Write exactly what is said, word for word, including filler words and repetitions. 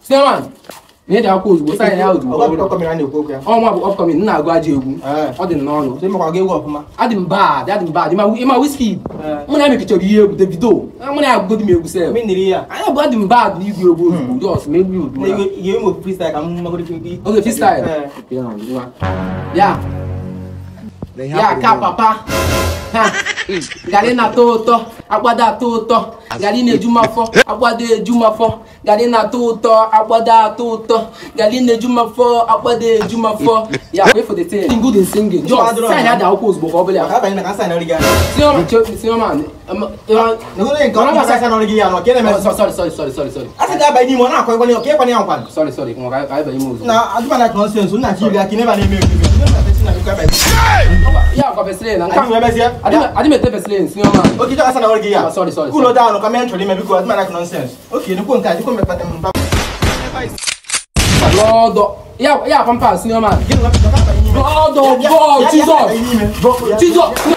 Senior man. Me dey close go sign out. Oga come na na okwu ya. Oh, ma upcoming na go aje egwu. Ọ dị n'ọnụ. So me kwa ga egwu ofuma. Adim bad, adim bad. Ima ima whiskey. Mo na make chori egwu Davido. Mo na go di me egwu sef. Me ndiri ya. Anya bụ adim bad na igwu egwu ozugbo. Just me egwu ozugbo. Ye mo freestyle ka mo go di. Okay, freestyle. Yeah. Ya ka papa. Ha. Gari na to ụtọ, agbada to ụtọ. Gari na-eju mafọ, agbada eju mafọ. Gari na to ụtọ, agbada to ụtọ. Gari na-eju mafọ, agbada eju mafọ. Yeah, wait for the thing. Sing good in singing. Just sign ya da akwụkwọ ozugbo ka ọ bụla. Ka ba ni na ka sign na origa. Senior man, senior man. No no nko na sign na origa ya no. Kene me. Sorry, sorry, sorry, sorry, sorry. Asa ga ba ni mo na akọ ni o ke kwa ni ankwan. Sorry, sorry. Mo ga ga ba imo ozugbo. Na aduma na nonsense na chi ga kine ba na eme. Yeah, kwa pesle na. Ka me be sia. Adi adi me te pesle senior man. Okay, just asa na origa ya. Sorry, sorry. Cool down, come and me because aduma na nonsense. Okay, ni ko nka, ni ko me pata mba. Lord, yeah, yeah, pampa senior man. Lord of God, Jesus. Jesus.